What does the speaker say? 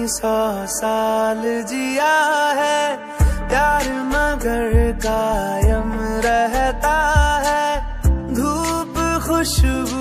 100 साल जिया है, प्यार मगर कायम रहता है। धूप खुशबू